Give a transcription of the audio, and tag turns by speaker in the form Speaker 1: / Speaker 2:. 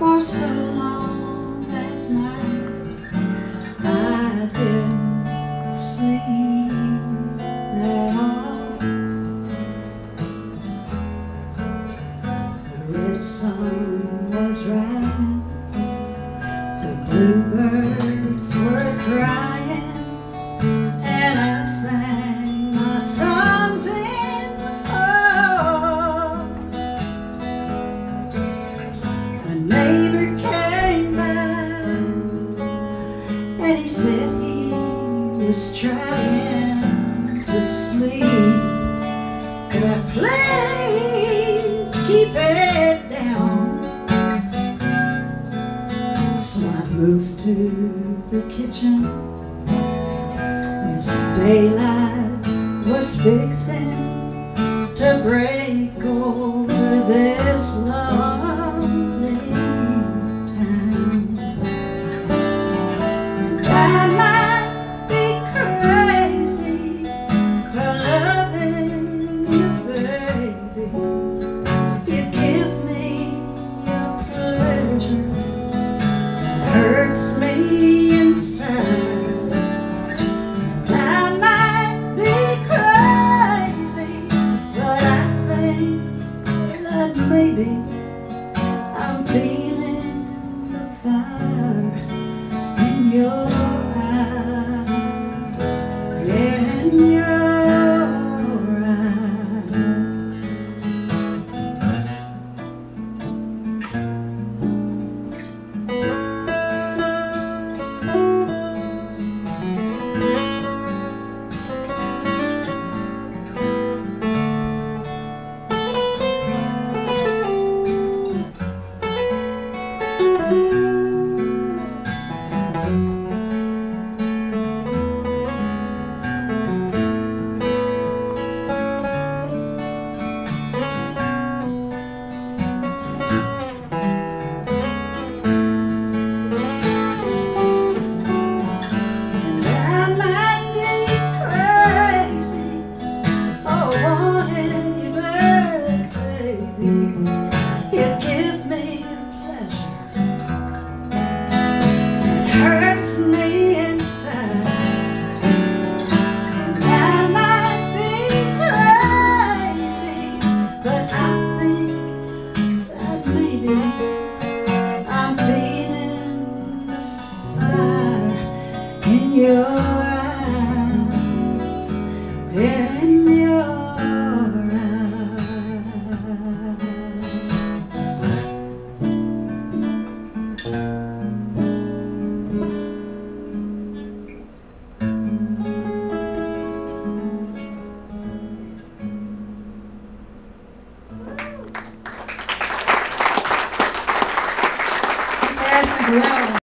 Speaker 1: For so long last night I didn't sleep at all. The red sun was rising, the bluebirds were crying, and I sang my songs in the hall. A neighbor came by and he said he was trying to sleep. Could I please keep it down? So I moved to the kitchen as daylight was fixing to break over this lonely town. And I might be crazy for loving you, baby. You give me your pleasure, it hurts me inside. Maybe I'm feeling the fire in your eyes, in your eyes. I'm feeling the fire in your eyes, in your eyes.